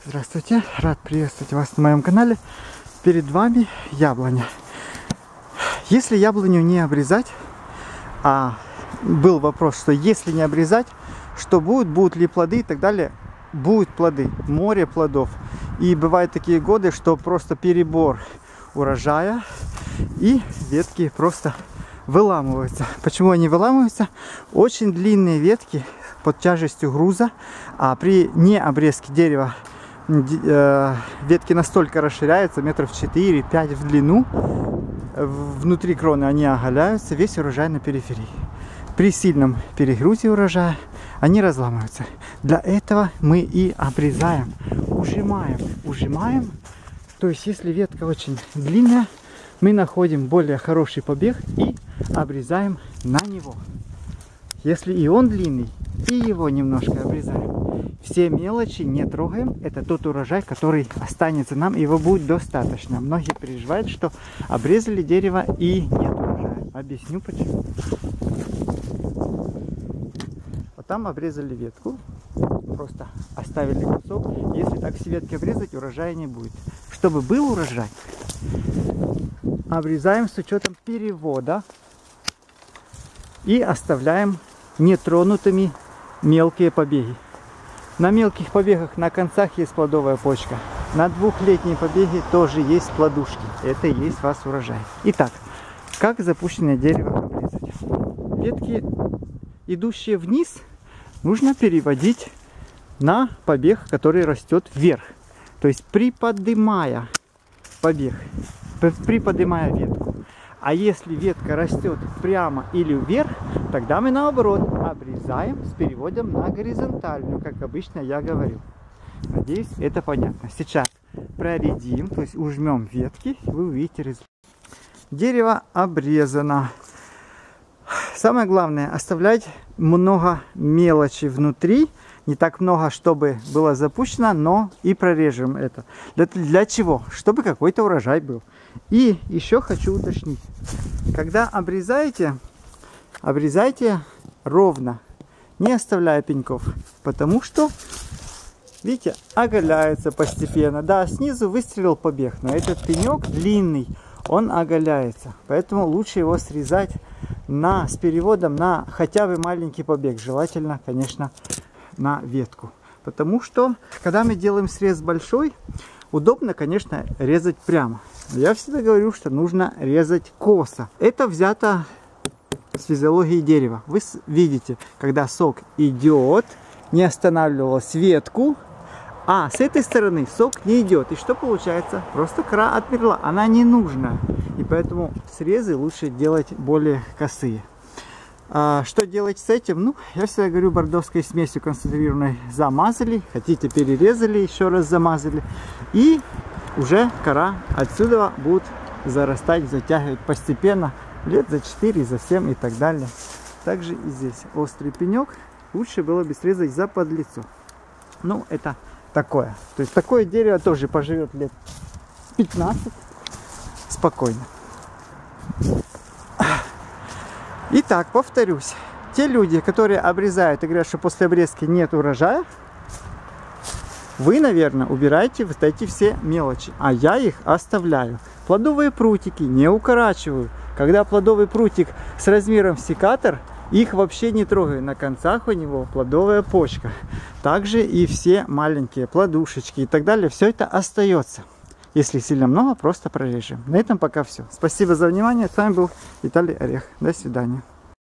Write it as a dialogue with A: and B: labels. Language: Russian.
A: Здравствуйте, рад приветствовать вас на моем канале. Перед вами яблоня. Если яблоню не обрезать, был вопрос, что если не обрезать, что будет, будут ли плоды и так далее. Будут плоды, море плодов. И бывают такие годы, что просто перебор урожая и ветки просто выламываются. Почему они выламываются? Очень длинные ветки под тяжестью груза, а при необрезке дерева ветки настолько расширяются, метров 4-5 в длину, внутри кроны они оголяются, весь урожай на периферии. При сильном перегрузе урожая они разламываются. Для этого мы и обрезаем, ужимаем. То есть, если ветка очень длинная, мы находим более хороший побег и обрезаем на него. Если и он длинный, и его немножко обрезаем. Все мелочи не трогаем. Это тот урожай, который останется нам, и его будет достаточно. Многие переживают, что обрезали дерево и нет урожая. Объясню почему. Вот там обрезали ветку, просто оставили кусок. Если так все ветки обрезать, урожая не будет. Чтобы был урожай, обрезаем с учетом перевода и оставляем нетронутыми мелкие побеги. На мелких побегах на концах есть плодовая почка. На двухлетней побеге тоже есть плодушки. Это и есть у вас урожай. Итак, как запущенное дерево обрезать? Ветки, идущие вниз, нужно переводить на побег, который растет вверх. То есть приподнимая побег, приподнимая ветку. А если ветка растет прямо или вверх, тогда мы наоборот обрезаем с переводом на горизонтальную, как обычно я говорил. Надеюсь, это понятно. Сейчас проредим, то есть ужмем ветки, и вы увидите результат. Дерево обрезано. Самое главное, оставлять много мелочи внутри. Не так много, чтобы было запущено, но и прорежем это. Для чего? Чтобы какой-то урожай был. И еще хочу уточнить. Когда обрезаете, обрезайте ровно, не оставляя пеньков. Потому что, видите, оголяется постепенно. Да, снизу выстрелил побег, но этот пенек длинный, он оголяется. Поэтому лучше его срезать с переводом на хотя бы маленький побег. Желательно, конечно, на ветку. Потому что, когда мы делаем срез большой, удобно, конечно, резать прямо. Но я всегда говорю, что нужно резать косо. Это взято с физиологии дерева. Вы видите, когда сок идет, не останавливалась ветку, а с этой стороны сок не идет. И что получается? Просто кора отмерла. Она не нужна. И поэтому срезы лучше делать более косые. Что делать с этим? Ну, я всегда говорю, бордовской смесью концентрированной замазали. Хотите, перерезали, еще раз замазали. И уже кора отсюда будет зарастать, затягивать постепенно. Лет за 4, за 7 и так далее. Также и здесь острый пенек. Лучше было бы срезать за подлицо. Ну, это такое. То есть такое дерево тоже поживет лет 15 спокойно. Итак, повторюсь. Те люди, которые обрезают и говорят, что после обрезки нет урожая, вы, наверное, убираете вот эти все мелочи. А я их оставляю. Плодовые прутики не укорачиваю. Когда плодовый прутик с размером секатор, их вообще не трогаю. На концах у него плодовая почка. Также и все маленькие плодушечки и так далее. Все это остается. Если сильно много, просто прорежем. На этом пока все. Спасибо за внимание. С вами был Виталий Орех. До свидания.